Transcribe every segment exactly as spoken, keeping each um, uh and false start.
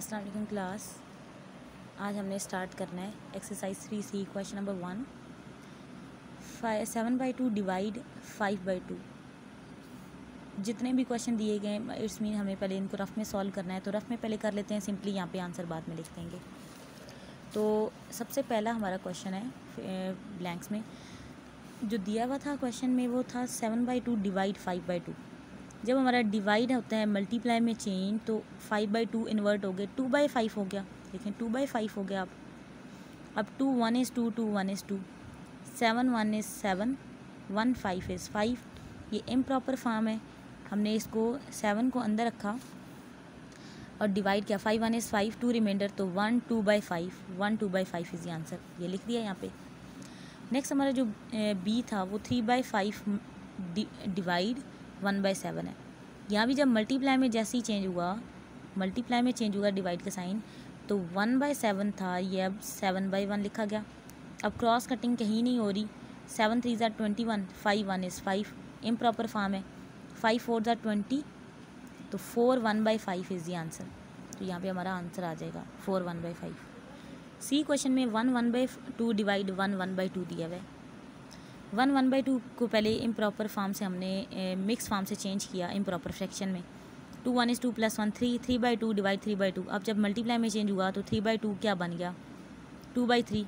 अस्सलाम वालेकुम क्लास। आज हमने स्टार्ट करना है exercise three C question number one. Five seven by two divide five by two. जितने भी क्वेश्चन दिए गए इट्स मीन हमें पहले इनको रफ़ में सॉल्व करना है, तो रफ़ में पहले कर लेते हैं, सिंपली यहाँ पे आंसर बाद में लिख देंगे। तो सबसे पहला हमारा क्वेश्चन है ब्लैंक्स में जो दिया हुआ था क्वेश्चन में, वो था seven by two divide five by two. जब हमारा डिवाइड होता है मल्टीप्लाई में चेंज, तो फाइव बाई टू इन्वर्ट हो गए, टू बाई फाइव हो गया। देखें टू बाई फाइव हो गया। अब अब two one is two, two one is two, seven one is seven, one five is five. ये इम्प्रॉपर फॉर्म है। हमने इसको सेवन को अंदर रखा और डिवाइड किया, five one is five, two reminder, तो one two by five, one two by five is ये आंसर, ये लिख दिया यहाँ पे। नेक्स्ट हमारा जो बी था वो three by five divide one by seven है। यहाँ भी जब मल्टीप्लाई में जैसे ही चेंज हुआ, मल्टीप्लाई में चेंज हुआ डिवाइड का साइन, तो वन बाई सेवन था, ये अब सेवन बाई वन लिखा गया। अब क्रॉस कटिंग कहीं नहीं हो रही, सेवन थ्री ज़ार twenty one, five one is five, improper form है, फाइव फोर ज़ार ट्वेंटी, तो four one by five is the answer. तो यहाँ पे हमारा आंसर आ जाएगा four one by five. C question में one one by two divide one one by two दिया हुआ है। वन वन बाई टू को पहले इम्प्रॉपर फॉर्म से हमने मिक्स फॉर्म से चेंज किया इम्प्रॉपर फ्रैक्शन में। Two one is two plus one, three, three by two divide three by two. अब जब मल्टीप्लाई में चेंज हुआ तो थ्री बाई टू क्या बन गया, टू बाई थ्री।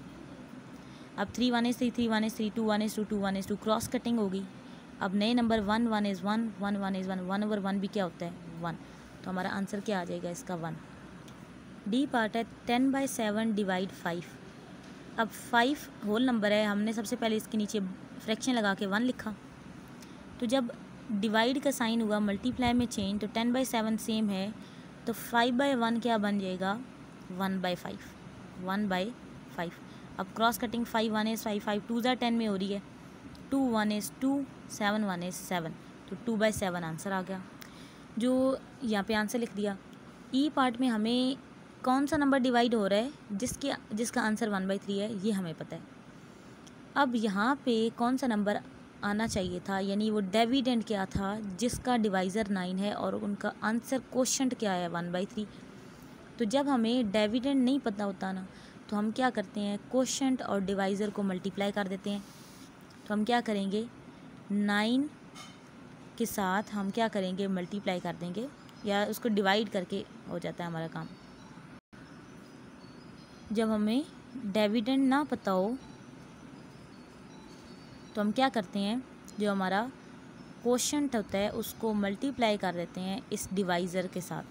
अब three one is three, three one is three, two one is two, two one is two, cross cutting होगी। अब नए number one one is one, one one is one, one over one भी क्या होता है, one. तो हमारा answer क्या आ जाएगा इसका, वन। डी पार्ट है ten by seven divide five. अब फाइव होल नंबर है, हमने सबसे पहले इसके नीचे फ्रैक्शन लगा के वन लिखा। तो जब डिवाइड का साइन हुआ मल्टीप्लाई में चेंज, तो टेन बाई सेवन सेम है, तो फाइव बाई वन क्या बन जाएगा, one by five, one by five. अब cross cutting, five one is five, five two ज़ार टेन में हो रही है, two one is two, seven one is seven, तो टू बाई सेवन आंसर आ गया, जो यहाँ पे आंसर लिख दिया। ई पार्ट में हमें कौन सा नंबर डिवाइड हो रहा है जिसके जिसका आंसर वन बाई थ्री है, ये हमें पता है। अब यहाँ पे कौन सा नंबर आना चाहिए था, यानी वो डिविडेंड क्या था जिसका डिवाइज़र नाइन है और उनका आंसर कोशेंट क्या है, वन बाई थ्री। तो जब हमें डिविडेंड नहीं पता होता ना, तो हम क्या करते हैं, कोशेंट और डिवाइज़र को मल्टीप्लाई कर देते हैं। तो हम क्या करेंगे, नाइन के साथ हम क्या करेंगे, मल्टीप्लाई कर देंगे, या उसको डिवाइड करके हो जाता है हमारा काम। जब हमें डिविडेंड ना पता हो तो हम क्या करते हैं, जो हमारा कोशेंट होता है उसको मल्टीप्लाई कर देते हैं इस डिवाइज़र के साथ।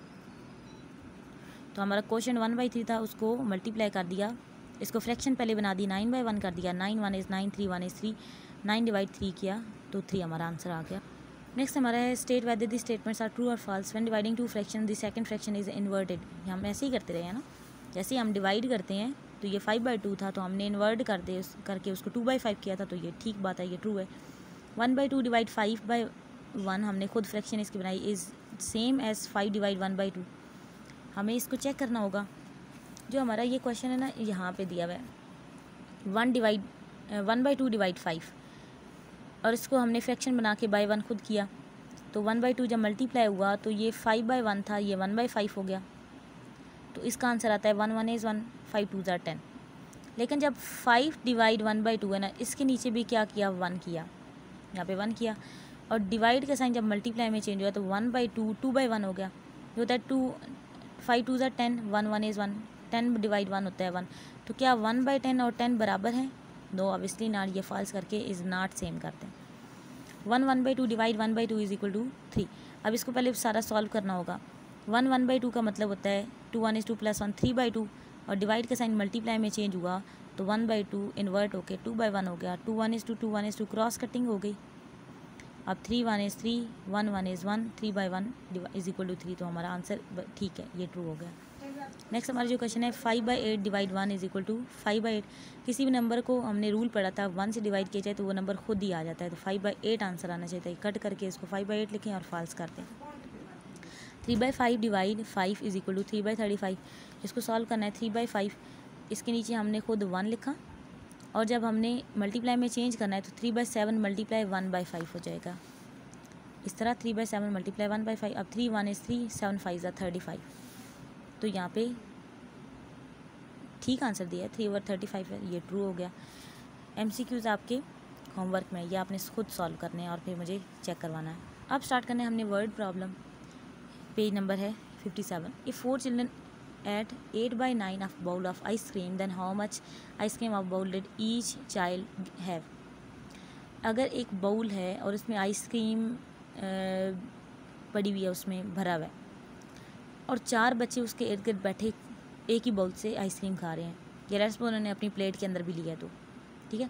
तो हमारा कोशेंट वन बाई थ्री था, उसको मल्टीप्लाई कर दिया, इसको फ्रैक्शन पहले बना दी, नाइन बाई वन कर दिया, nine one is nine, three one is three, nine divide three किया तो थ्री हमारा आंसर आ गया। नेक्स्ट हमारा है state whether the statements are true और false when dividing two fraction the second fraction is inverted. हम ऐसे ही करते रहे हैं ना, जैसे हम डिवाइड करते हैं, तो ये फाइव बाई टू था तो हमने इन्वर्ट कर दे करके उसको टू बाई फाइव किया था, तो ये ठीक बात है, ये ट्रू है। One by two divide five by one, हमने खुद फ्रैक्शन इसकी बनाई, is same as five divide one by two. हमें इसको चेक करना होगा। जो हमारा ये क्वेश्चन है ना, यहाँ पे दिया हुआ है one divide one by two divide five, और इसको हमने फ्रैक्शन बना के बाई वन खुद किया, तो वन बाई टू जब मल्टीप्लाई हुआ तो ये फाइव बाई वन था, ये वन बाई फाइव हो गया, तो इसका आंसर आता है one one is one, five two ज़ार टेन। लेकिन जब five divide one by two है ना, इसके नीचे भी क्या किया, वन किया, यहाँ पे वन किया, और डिवाइड का साइन जब मल्टीप्लाई में चेंज हुआ तो one by two, two by one हो गया, ये होता है टू, फाइव टू ज़ार ten, one one is one, ten divide one होता है वन। तो क्या वन बाई टेन और टेन बराबर हैं, नो ऑब्वियसली नॉट, ये फॉल्स करके इज़ नॉट सेम करते हैं। One one by two divide one by two is equal to three. अब इसको पहले सारा सॉल्व करना होगा। वन वन बाई टू का मतलब होता है two one is two plus one, three by two, और डिवाइड का साइन मल्टीप्लाई में चेंज हुआ तो वन बाई टू इन्वर्ट होके टू बाई वन हो गया, two one is two, two one is two, cross cutting हो गई। अब three one is three, one one is one, three by one is equal to three, तो हमारा answer ठीक है, ये ट्रू हो गया। नेक्स्ट हमारा जो क्वेश्चन है five by eight divide one is equal to five by eight. किसी भी नंबर को हमने रूल पढ़ा था वन से डिवाइड किया जाए तो वो नंबर खुद ही आ जाता है, तो फाइव बाई एट आंसर आना चाहिए। कट करके इसको फाइव बाई एट लिखें और फॉल्स करते हैं। Three by five divide five is equal to three by thirty five. इसको सॉल्व करना है, थ्री बाई फाइव, इसके नीचे हमने खुद वन लिखा, और जब हमने मल्टीप्लाई में चेंज करना है तो three by seven multiply one by five हो जाएगा। इस तरह three by seven multiply one by five. अब three one is three, seven five ज़ा थर्टी फाइव। तो यहाँ पे ठीक आंसर दिया है, थ्री ओवर थर्टी फाइव है, ये ट्रू हो गया। एम सी क्यूज़ आपके होमवर्क में, ये आपने खुद सॉल्व करने हैं और फिर मुझे चेक करवाना है। अब स्टार्ट करने हमने वर्ड प्रॉब्लम। पेज नंबर है fifty seven. If four children ate eight by nine of bowl of ice cream then how much ice cream of bowl did each child have. अगर एक bowl है और उसमें ice cream पड़ी हुई है, उसमें भरा हुआ है, और चार बच्चे उसके इर्द गिर्द बैठे एक ही बाउल से आइसक्रीम खा रहे हैं, या रेस्ट उन्होंने अपनी प्लेट के अंदर भी लिया, तो ठीक है।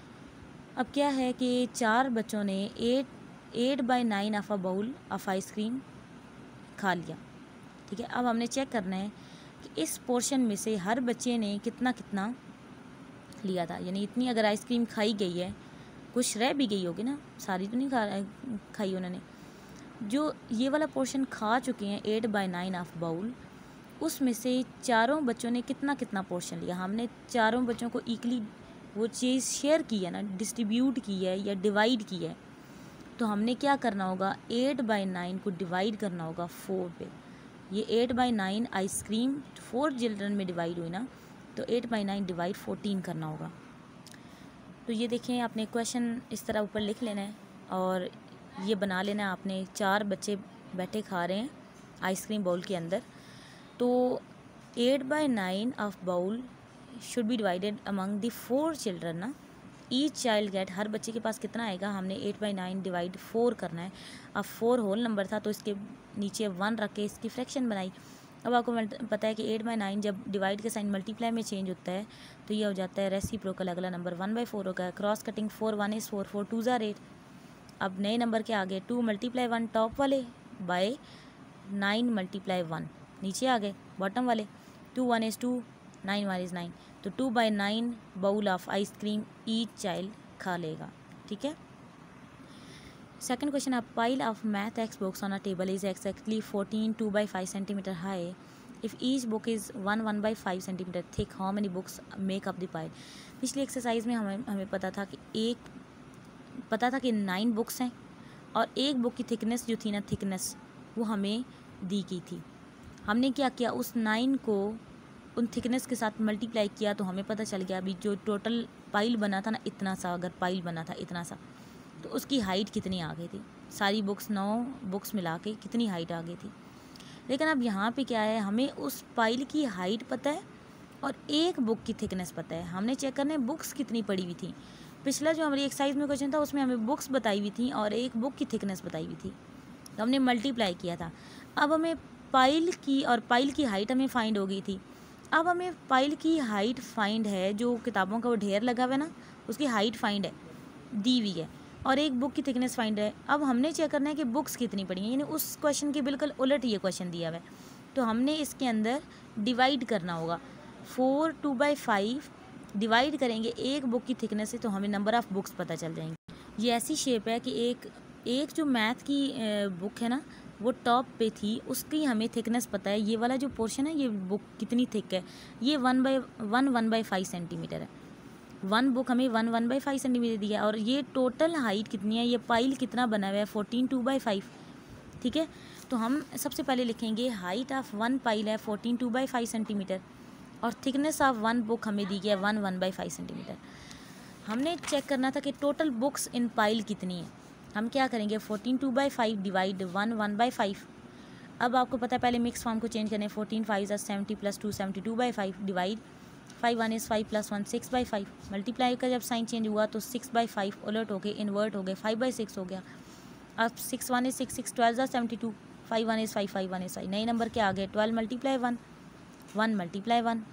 अब क्या है कि चार बच्चों ने ate eight by nine of a bowl of ice cream खा लिया, ठीक है। अब हमने चेक करना है कि इस पोर्शन में से हर बच्चे ने कितना कितना लिया था, यानी इतनी अगर आइसक्रीम खाई गई है, कुछ रह भी गई होगी ना, सारी तो नहीं खा खाई उन्होंने। जो ये वाला पोर्शन खा चुके हैं eight by nine of bowl, उसमें से चारों बच्चों ने कितना कितना पोर्शन लिया। हमने चारों बच्चों को इक्वली वो चीज़ शेयर की है ना, डिस्ट्रीब्यूट की है या डिवाइड की है, तो हमने क्या करना होगा, एट बाई नाइन को डिवाइड करना होगा फोर पे। ये eight by nine ice cream four children में डिवाइड हुई ना, तो eight by nine divide fourteen करना होगा। तो ये देखें, आपने क्वेश्चन इस तरह ऊपर लिख लेना है और ये बना लेना है आपने। चार बच्चे बैठे खा रहे हैं आइसक्रीम बाउल के अंदर, तो eight by nine of bowl should be divided among the four children ना। ईच चाइल्ड गेट, हर बच्चे के पास कितना आएगा, हमने eight by nine divide four करना है। अब फोर होल नंबर था तो इसके नीचे वन रख के इसकी फ्रैक्शन बनाई। अब आपको पता है कि एट बाई नाइन जब डिवाइड के साइन मल्टीप्लाई में चेंज होता है तो ये हो जाता है रेसिप्रोकल, अगला नंबर वन बाई फोर होगा। Cross cutting four one is four, four two ज़ार एट। अब नए नंबर के आगे टू मल्टीप्लाई वन टॉप वाले बाय नाइन मल्टीप्लाई वन नीचे आ गए बॉटम वाले। Two one is two, nine one is nine, तो two by nine bowl of ice cream each child खा लेगा, ठीक है। Second question, a pile of math text books on a table is exactly fourteen two by five centimetre high. If each book is one one by five centimetre thick, how many books make up the pile. पिछली exercise में हमें हमें पता था कि एक पता था कि नाइन बुक्स हैं और एक बुक की थिकनेस जो थी ना, थिकनेस वो हमें दी गई थी। हमने क्या किया, उस नाइन को उन थिकनेस के साथ मल्टीप्लाई किया तो हमें पता चल गया अभी जो टोटल पाइल बना था ना, इतना सा अगर पाइल बना था इतना सा, तो उसकी हाइट कितनी आ गई थी। सारी बुक्स नौ बुक्स मिला के कितनी हाइट आ गई थी। लेकिन अब यहाँ पे क्या है, हमें उस पाइल की हाइट पता है और एक बुक की थिकनेस पता है। हमने चेक करना है बुक्स कितनी पड़ी हुई थी। पिछला जो हमारी एक्सरसाइज में क्वेश्चन था उसमें हमें बुक्स बताई हुई थी और एक बुक की थिकनेस बताई हुई थी, तो हमने मल्टीप्लाई किया था। अब हमें पाइल की और पाइल की हाइट हमें फाइंड हो गई थी। अब हमें पाइल की हाइट फाइंड है, जो किताबों का वो ढेर लगा हुआ है ना, उसकी हाइट फाइंड है, दी हुई है, और एक बुक की थिकनेस फाइंड है। अब हमने चेक करना है कि बुक्स कितनी पड़ी हैं, यानी उस क्वेश्चन के बिल्कुल उलट ये क्वेश्चन दिया हुआ है, तो हमने इसके अंदर डिवाइड करना होगा। Four two by five divide करेंगे एक बुक की थिकनेस से तो हमें नंबर ऑफ़ बुक्स पता चल जाएंगे। ये ऐसी शेप है कि एक एक जो मैथ की बुक है ना, वो टॉप पे थी, उसकी हमें थिकनेस पता है। ये वाला जो पोर्शन है, ये बुक कितनी थिक है, ये one by one one by five centimetre है। वन बुक हमें one one by five centimetre दिया है, और ये टोटल हाइट कितनी है, ये पाइल कितना बना हुआ है, फोर्टीन टू बाई फाइव, ठीक है। तो हम सबसे पहले लिखेंगे हाइट ऑफ वन पाइल है fourteen two by five centimetre, और थिकनेस ऑफ वन बुक हमें दी गया one one by five centimetre. हमने चेक करना था कि टोटल बुक्स इन पाइल कितनी है। हम क्या करेंगे, fourteen two by five divide one one by five. अब आपको पता है पहले मिक्स फॉर्म को चेंज करने, fourteen five seventy plus two seventy two by five divide five one is five plus one six by five. Multiply का जब sign change हुआ तो सिक्स बाई फाइव उलट हो गए, इन्वर्ट हो गए, फाइव बाई सिक्स हो गया। अब six one is six, six twelve ज़ा seventy two, five one is five, five one is five. नए नंबर के आगे twelve multiply one, one multiply one,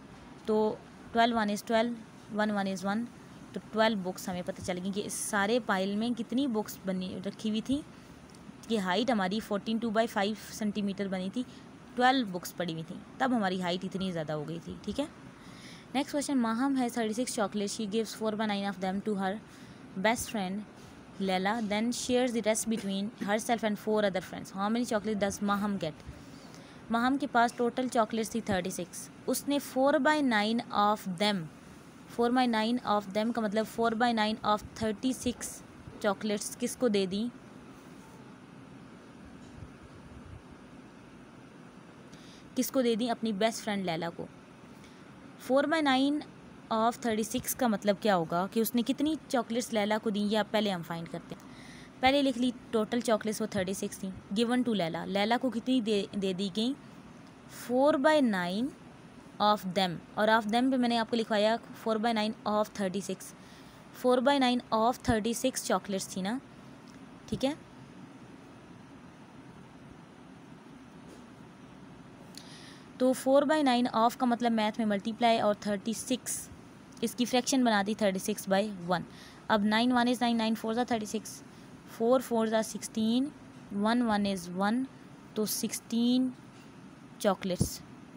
तो twelve one is twelve, one one is one, तो twelve books हमें पता चलेगी कि इस सारे पाइल में कितनी बुक्स बनी रखी हुई थी। कि हाइट हमारी fourteen two by five centimetre बनी थी, ट्वेल्व बुक्स पड़ी हुई थी, तब हमारी हाइट इतनी ज़्यादा हो गई थी, ठीक है। नेक्स्ट क्वेश्चन, माहम है thirty six chocolate, she gives four by nine of them to her best friend Leila, then shares the rest between herself and four other friends. How many chocolates does Maham get? Maham के पास total chocolates थी thirty six, उसने four by nine of them, four by nine of them का मतलब four by nine of thirty six chocolates किसको दे दी, किसको दे दी? अपनी बेस्ट फ्रेंड लैला को। Four by nine of thirty six का मतलब क्या होगा कि उसने कितनी चॉकलेट्स लैला को दी, ये आप पहले हम फाइंड करते हैं। पहले लिख ली टोटल चॉकलेट्स वो थर्टी सिक्स थी, गिवन टू लैला। लैला को कितनी दे दे दी गई? Four by nine of them, और ऑफ देम पे मैंने आपको लिखवाया four by nine of thirty six. Four by nine of thirty six chocolates थी ना, ठीक है। तो फोर बाई नाइन ऑफ का मतलब मैथ में मल्टीप्लाई, और थर्टी सिक्स इसकी फ्रैक्शन बना दी थर्टी सिक्स बाई वन। अब nine one is nine, nine four ज़ा थर्टी सिक्स, फोर फोर ज़ा sixteen, one one is one, तो सिक्सटीन चॉकलेट्स।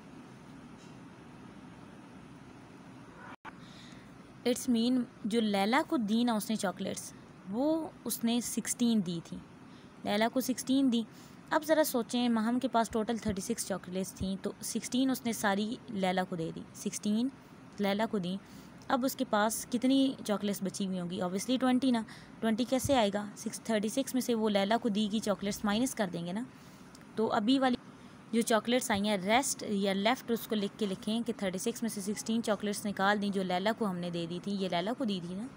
इट्स मीन जो लैला को दी ना उसने चॉकलेट्स, वो उसने सिक्सटीन दी थी, लैला को सिक्सटीन दी। अब ज़रा सोचें, महम के पास टोटल थर्टी सिक्स चॉकलेट्स थी, तो सिक्सटीन उसने सारी लैला को दे दी, सिक्सटीन लैला को दी। अब उसके पास कितनी चॉकलेट्स बची हुई होंगी? ऑब्वियसली ट्वेंटी ना। ट्वेंटी कैसे आएगा? सिक्स थर्टी सिक्स में से वो लैला को दी गई चॉकलेट्स माइनस कर देंगे ना। तो अभी वाली जो चॉकलेट्स आई हैं रेस्ट या लेफ़्ट, उसको लिख के लिखें कि थर्टी सिक्स में से सिक्सटीन चॉकलेट्स निकाल दी जो लैला को हमने दे दी थी, ये लैला को दी थी ना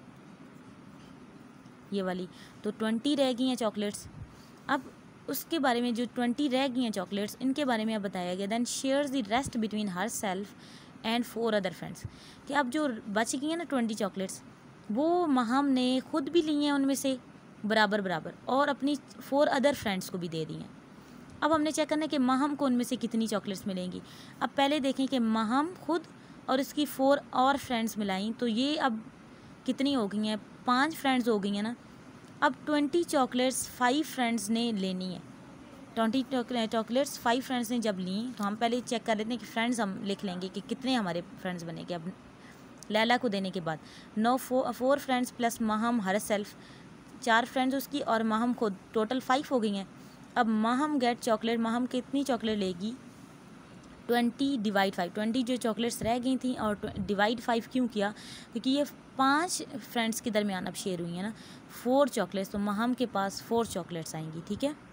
ये वाली, तो ट्वेंटी रह गई हैं चॉकलेट्स। अब उसके बारे में जो ट्वेंटी रह गई हैं चॉकलेट्स, इनके बारे में अब बताया गया, then shares the rest between herself and four other friends, कि अब जो बच गई हैं ना ट्वेंटी चॉकलेट्स, वो महम ने खुद भी ली हैं उनमें से बराबर बराबर, और अपनी फोर अदर फ्रेंड्स को भी दे दी हैं। अब हमने चेक करना है कि महम को उनमें से कितनी चॉकलेट्स मिलेंगी। अब पहले देखें कि महम खुद और इसकी फोर और फ्रेंड्स मिलाई, तो ये अब कितनी हो गई हैं? पांच फ्रेंड्स हो गई हैं ना। अब ट्वेंटी चॉकलेट्स फाइव फ्रेंड्स ने लेनी है, ट्वेंटी चॉकलेट्स फाइव फ्रेंड्स ने जब ली, तो हम पहले चेक कर लेते हैं कि फ्रेंड्स हम लिख लेंगे कि कितने हमारे फ्रेंड्स बनेंगे। अब लैला को देने के बाद no four four friends plus Maham herself, चार फ्रेंड्स उसकी और महम खुद, टोटल फाइव हो गई हैं। अब महम गेट चॉकलेट, महम कितनी चॉकलेट लेगी? ट्वेंटी डिवाइड फाइव, ट्वेंटी जो चॉकलेट्स रह गई थी, और डिवाइड फाइव क्यों किया? क्योंकि ये पांच फ्रेंड्स के दरमियान अब शेयर हुई है ना, फोर चॉकलेट्स, तो महम के पास फोर चॉकलेट्स आएंगी, ठीक है।